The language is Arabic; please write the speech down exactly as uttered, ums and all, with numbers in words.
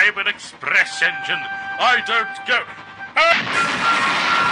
I'm an express engine. I don't go... Ah!